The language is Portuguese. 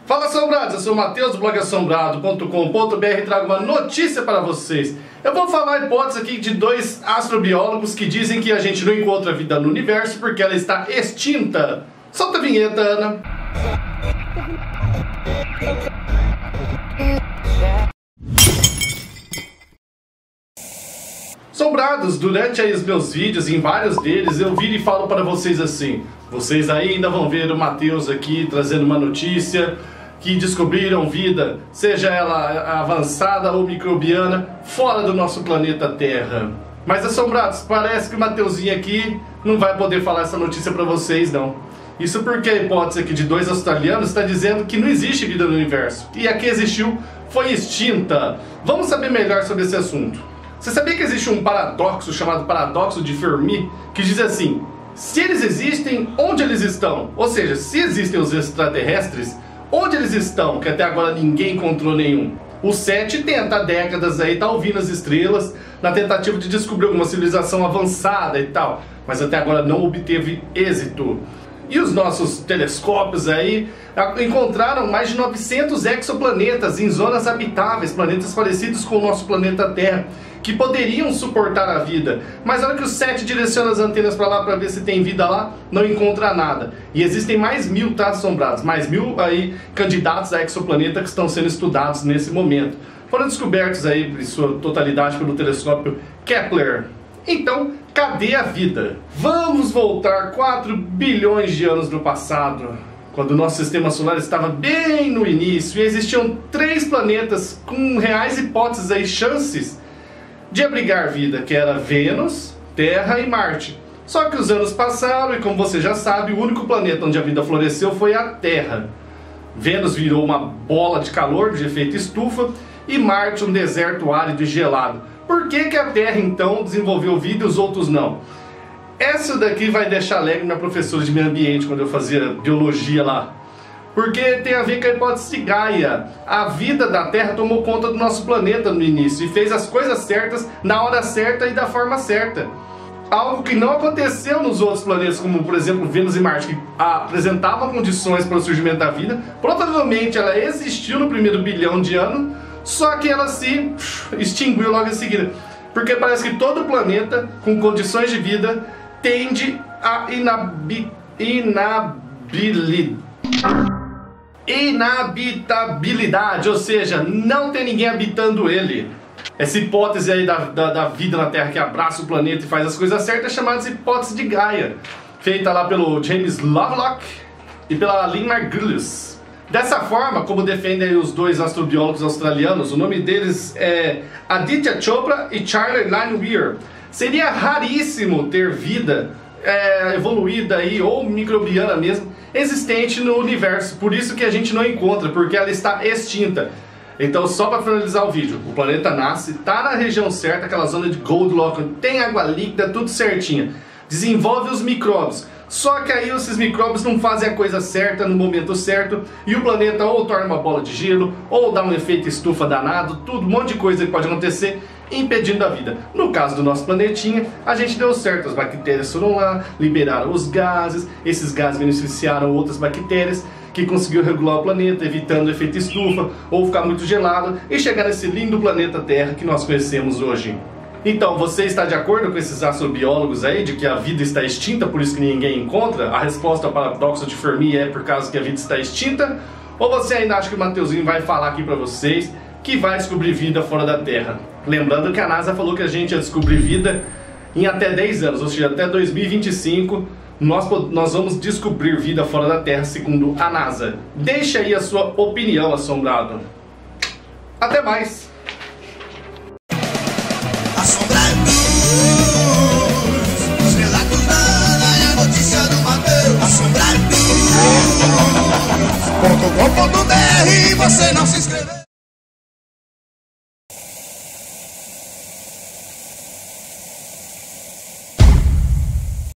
Fala, assombrados, eu sou o Matheus do blog assombrado.com.br e trago uma notícia para vocês. Eu vou falar a hipótese aqui de dois astrobiólogos que dizem que a gente não encontra vida no universo porque ela está extinta. Solta a vinheta, Ana. Assombrados, durante aí os meus vídeos, em vários deles, eu viro e falo para vocês assim: vocês ainda vão ver o Matheus aqui trazendo uma notícia que descobriram vida, seja ela avançada ou microbiana, fora do nosso planeta Terra. Mas, assombrados, parece que o Matheusinho aqui não vai poder falar essa notícia para vocês, não. Isso porque a hipótese aqui de dois australianos está dizendo que não existe vida no universo. E a que existiu foi extinta. Vamos saber melhor sobre esse assunto. Você sabia que existe um paradoxo chamado paradoxo de Fermi, que diz assim: se eles existem, onde eles estão? Ou seja, se existem os extraterrestres, onde eles estão? Que até agora ninguém encontrou nenhum. O SETI tenta há décadas aí, tá ouvindo as estrelas, na tentativa de descobrir alguma civilização avançada e tal, mas até agora não obteve êxito. E os nossos telescópios aí encontraram mais de 900 exoplanetas em zonas habitáveis, planetas parecidos com o nosso planeta Terra, que poderiam suportar a vida. Mas na hora que o SETI direciona as antenas para lá para ver se tem vida lá, não encontra nada. E existem mais 1000, tá, assombrados? Mais 1000 aí candidatos a exoplaneta que estão sendo estudados nesse momento. Foram descobertos aí em sua totalidade pelo telescópio Kepler. Então, cadê a vida? Vamos voltar 4 bilhões de anos no passado, quando o nosso sistema solar estava bem no início e existiam 3 planetas com reais hipóteses aí, chances de abrigar vida, que era Vênus, Terra e Marte. Só que os anos passaram e, como você já sabe, o único planeta onde a vida floresceu foi a Terra. Vênus virou uma bola de calor de efeito estufa e Marte um deserto árido e gelado. Por que a Terra então desenvolveu vida e os outros não? Essa daqui vai deixar alegre minha professora de meio ambiente quando eu fazia biologia lá. Porque tem a ver com a hipótese de Gaia. A vida da Terra tomou conta do nosso planeta no início e fez as coisas certas, na hora certa e da forma certa. Algo que não aconteceu nos outros planetas, como por exemplo Vênus e Marte, que apresentavam condições para o surgimento da vida. Provavelmente ela existiu no primeiro bilhão de anos, só que ela se extinguiu logo em seguida. Porque parece que todo planeta com condições de vida tende a inabitabilidade, ou seja, não tem ninguém habitando ele. Essa hipótese aí da vida na Terra que abraça o planeta e faz as coisas certas é chamada de hipótese de Gaia, feita lá pelo James Lovelock e pela Lynn Margulies. Dessa forma, como defendem os dois astrobiólogos australianos, o nome deles é Aditya Chopra e Charlie Lane Weir. Seria raríssimo ter vida evoluída aí, ou microbiana mesmo, existente no universo. Por isso que a gente não encontra, porque ela está extinta. Então, só para finalizar o vídeo, o planeta nasce, está na região certa, aquela zona de Goldilocks, tem água líquida, tudo certinho. Desenvolve os micróbios. Só que aí esses micróbios não fazem a coisa certa no momento certo e o planeta ou torna uma bola de gelo, ou dá um efeito estufa danado, tudo, um monte de coisa que pode acontecer, impedindo a vida. No caso do nosso planetinha, a gente deu certo, as bactérias foram lá, liberaram os gases, esses gases beneficiaram outras bactérias, que conseguiu regular o planeta, evitando o efeito estufa, ou ficar muito gelado, e chegar nesse lindo planeta Terra que nós conhecemos hoje. Então, você está de acordo com esses astrobiólogos aí, de que a vida está extinta, por isso que ninguém encontra? A resposta ao paradoxo de Fermi é por causa que a vida está extinta? Ou você ainda acha que o Matheusinho vai falar aqui pra vocês que vai descobrir vida fora da Terra? Lembrando que a NASA falou que a gente ia descobrir vida em até 10 anos, ou seja, até 2025, nós vamos descobrir vida fora da Terra, segundo a NASA. Deixe aí a sua opinião, assombrado. Até mais! Assombrados, os relatos da Ana e a notícia do Matheus. Assombrados.com.br, você não se inscreveu.